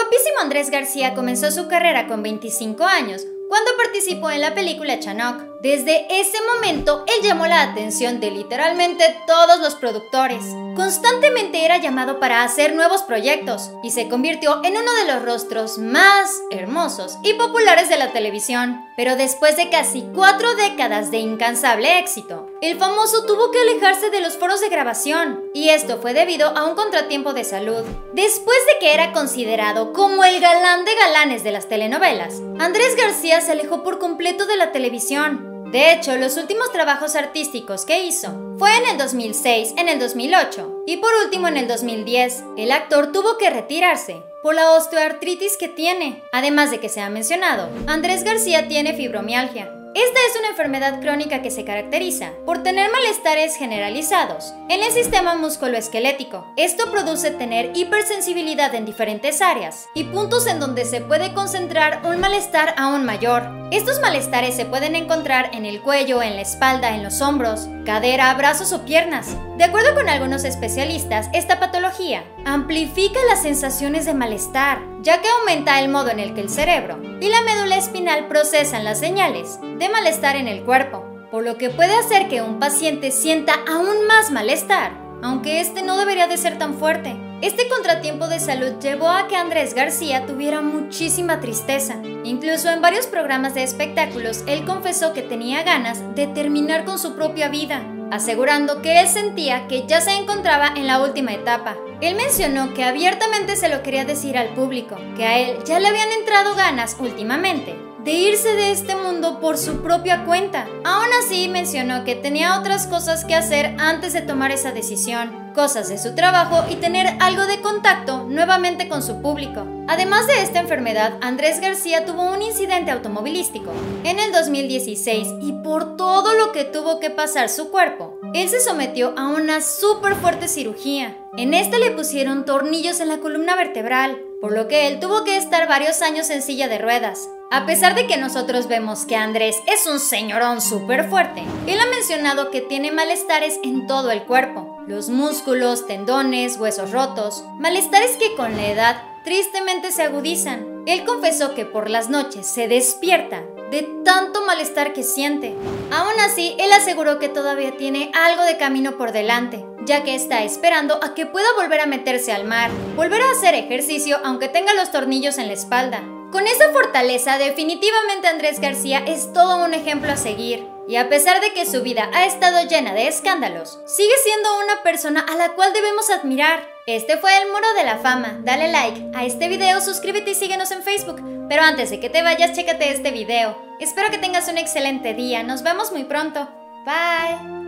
guapísimo Andrés García comenzó su carrera con 25 años, cuando participó en la película Chanoc. Desde ese momento, él llamó la atención de literalmente todos los productores. Constantemente era llamado para hacer nuevos proyectos y se convirtió en uno de los rostros más hermosos y populares de la televisión. Pero después de casi 4 décadas de incansable éxito, el famoso tuvo que alejarse de los foros de grabación, y esto fue debido a un contratiempo de salud. Después de que era considerado como el galán de galanes de las telenovelas, Andrés García se alejó por completo de la televisión. De hecho, los últimos trabajos artísticos que hizo fue en el 2006, en el 2008 y por último en el 2010. El actor tuvo que retirarse por la osteoartritis que tiene. Además de que se ha mencionado, Andrés García tiene fibromialgia. Esta es una enfermedad crónica que se caracteriza por tener malestares generalizados en el sistema musculoesquelético. Esto produce tener hipersensibilidad en diferentes áreas y puntos en donde se puede concentrar un malestar aún mayor. Estos malestares se pueden encontrar en el cuello, en la espalda, en los hombros, cadera, brazos o piernas. De acuerdo con algunos especialistas, esta patología amplifica las sensaciones de malestar, ya que aumenta el modo en el que el cerebro y la médula espinal procesan las señales de malestar en el cuerpo, por lo que puede hacer que un paciente sienta aún más malestar, aunque este no debería de ser tan fuerte. Este contratiempo de salud llevó a que Andrés García tuviera muchísima tristeza. Incluso en varios programas de espectáculos, él confesó que tenía ganas de terminar con su propia vida, asegurando que él sentía que ya se encontraba en la última etapa. Él mencionó que abiertamente se lo quería decir al público, que a él ya le habían entrado ganas últimamente de irse de este mundo por su propia cuenta. Aún así, mencionó que tenía otras cosas que hacer antes de tomar esa decisión, cosas de su trabajo y tener algo de contacto nuevamente con su público. Además de esta enfermedad, Andrés García tuvo un incidente automovilístico en el 2016 y por todo lo que tuvo que pasar su cuerpo, él se sometió a una súper fuerte cirugía. En esta le pusieron tornillos en la columna vertebral, por lo que él tuvo que estar varios años en silla de ruedas. A pesar de que nosotros vemos que Andrés es un señorón súper fuerte, él ha mencionado que tiene malestares en todo el cuerpo, los músculos, tendones, huesos rotos, malestares que con la edad tristemente se agudizan. Él confesó que por las noches se despierta de tanto malestar que siente. Aún así, él aseguró que todavía tiene algo de camino por delante, ya que está esperando a que pueda volver a meterse al mar, volver a hacer ejercicio aunque tenga los tornillos en la espalda. Con esa fortaleza, definitivamente Andrés García es todo un ejemplo a seguir. Y a pesar de que su vida ha estado llena de escándalos, sigue siendo una persona a la cual debemos admirar. Este fue el Muro de la Fama. Dale like a este video, suscríbete y síguenos en Facebook. Pero antes de que te vayas, chécate este video. Espero que tengas un excelente día. Nos vemos muy pronto. Bye.